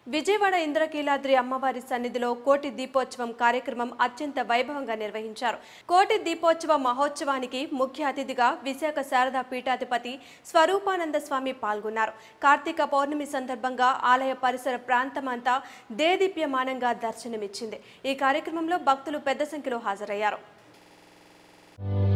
విజయవాడ ఇంద్రకీలాద్రి అమ్మవారి సన్నిధిలో కోటి దీపోత్సవం కార్యక్రమం అత్యంత వైభవంగా నిర్వహించారు. కోటి దీపోత్సవ మహోత్సవానికి ముఖ్య అతిథిగా విశాఖ శారదా పీఠాధిపతి స్వరూపానంద స్వామి పాల్గొన్నారు. కార్తీక పౌర్ణమి సందర్భంగా ఆలయ పరిసర ప్రాంతమంతా దేదీప్యమానంగా దర్శనమిచ్చింది. ఈ కార్యక్రమంలో భక్తులు పెద్ద సంఖ్యలో హాజరయ్యారు.